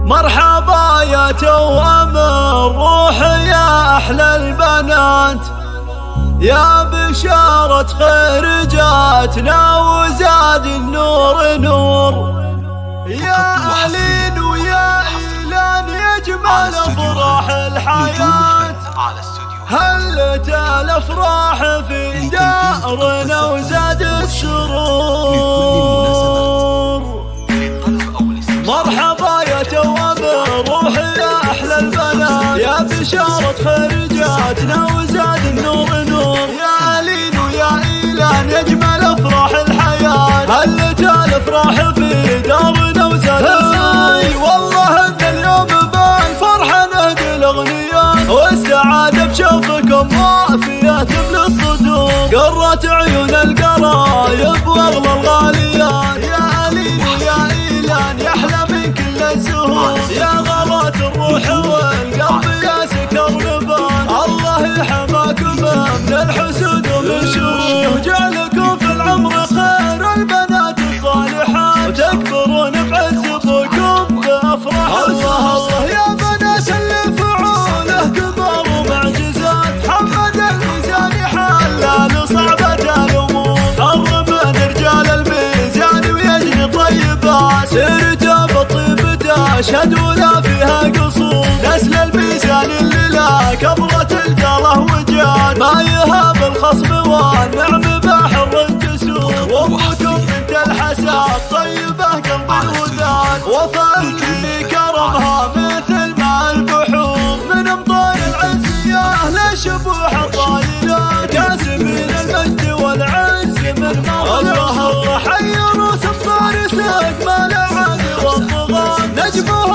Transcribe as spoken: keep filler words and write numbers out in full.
مرحبا يا توأم الروح يا أحلى البنات، يا بشارة خير جاتنا وزاد النور نور، يا أهلين ويا إيلان يجمل أفراح الحياة، هلت الأفراح في دارنا وزاد السرور. مرحبا يا توأم الروح يا أحلى البنات، يا بشارة خير جاتنا وزاد النور نور، يا أهلين ويا إيلان يجمل أفراح الحياة، هلت الأفراح في دارنا وزاد السرور. والله إن اليوم بالفرحة نهدي الأغنيات، والسعادة بشوفكم وافيات بالصدور، قرت عيون القرايب واغلى الغاليات، يا أهلين ويا إيلان يا أحلى من كل الزهور، يا غلات الروح والقلب يا سكر نبات، الله يحماكم من الحسود ومن شرور، وجعلكم في العمر خير البنات الصالحات، وتكبرون بعز ابوكم بأفراح. الله الله يا بنات اللي فعوله كبر ومعجزات، حمد الميزان حلال صعبة الأمور، حرم من رجال الميزان ويجني طيبات، سيرته بالطيب تشهد ولا فيها قصور، نسل الميزان اللي لا كبرة القاله وجاد، ما يهاب الخصم والنعم بحر الجسور، وامكم بنت الحساب طيبة قلب الوداد، وفاء اللي كرمها مثل ما البحور، من امطار العز يا اهل الشبوح الطايلات، كاسبين المجد والعز من مغلق. الله الله حي روس الطارس اجمل العادي والطغاة، نجمه